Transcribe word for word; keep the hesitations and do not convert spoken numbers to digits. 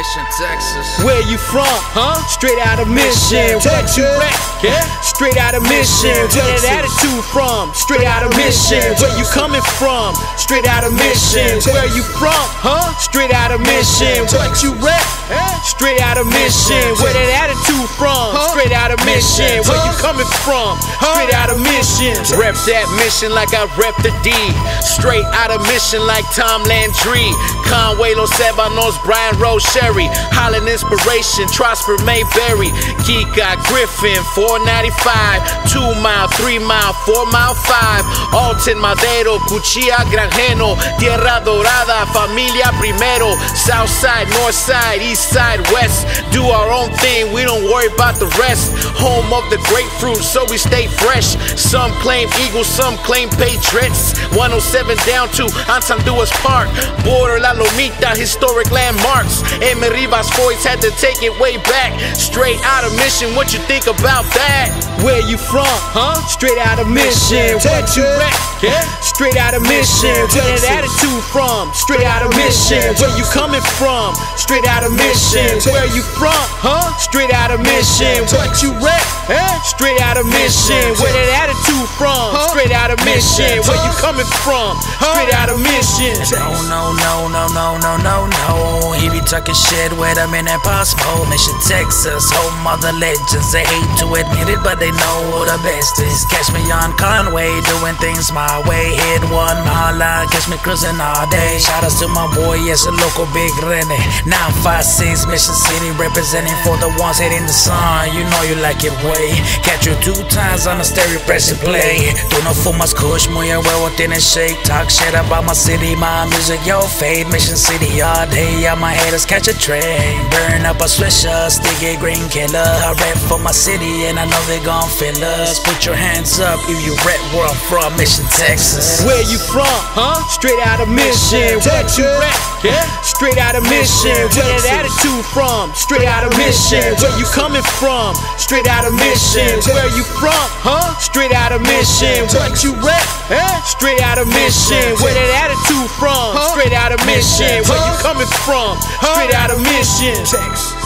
Mission, Texas. Where you from? Huh? Straight out of Mission. Where you at? Yeah? Straight out of Mission. Where that attitude from? Straight out of Mission. Where you coming from? Straight out of Mission. Where you from? Huh? Straight out of Mission. What you rap? Straight out of Mission. Where that attitude from? Straight out of Mission. Where you coming from? Straight out of Mission. Rep that mission like I rep the D. Straight out of Mission like Tom Landry. Conway Los Ebanos, Brian Rose Sherry. Holland Inspiration, Trosper Mayberry. Kika Griffin, four ninety-five. Two mile, three mile, four mile, five. Alton Madero, Cuchilla Granjeno. Tierra Dorada, Familia Primero. South side, north side, east side, west. Do our own thing, we don't worry about the rest. Home of the grapefruit, so we stay fresh. Some claim Eagles, some claim Patriots. one oh seven down to Ansanduas Park. Border La Lomita, historic landmarks. Amy Rivas voice had to take it way back. Straight out of Mission, what you think about that? Where you from? Huh? Straight out of Mission. What you at? Yeah? Straight out of Mission. Where that attitude from? Straight out of Mission. Where you coming from? Straight out of Mission. Where you from? Huh? Straight out of Mission. What you rap? Straight out of Mission. Where that attitude from? Straight out of Mission. Where you coming from? Straight out of Mission. No, no, no, no, no, no, no, no. He be talking shit with him in Impossible. Mission, Texas, home of the legends. They hate to admit it, but they know who the best is. Catch me on Conway, doing things my way. Hit one mile, catch me cruising all day. Shout outs to my boy, yes, a local Big Rene. nine five six, Mission City, representing for the ones hitting the sun. You know you like it way. Catch you two times on the stereo, press and play. Tú no fumas kush, muy a huevo tienes shake. Talk shit about my city, my music, yo fade. Mission City all day, all my haters catch a train. Burn up a swisher, sticky green killer. I rap for my city and I know they gon' feel us. Put your hands up if you rap where I'm from, Mission, Texas. Where you from? Huh? Straight out of Mission. What you rap? Yeah? Straight out of Mission. Where that attitude from? Straight out of Mission. Where you coming from? Straight out of Mission. Where you from? Huh? Straight out of Mission. What you rap? Straight out of Mission. Where that attitude from? Straight out of Mission. Where you coming from? Straight out of Mission.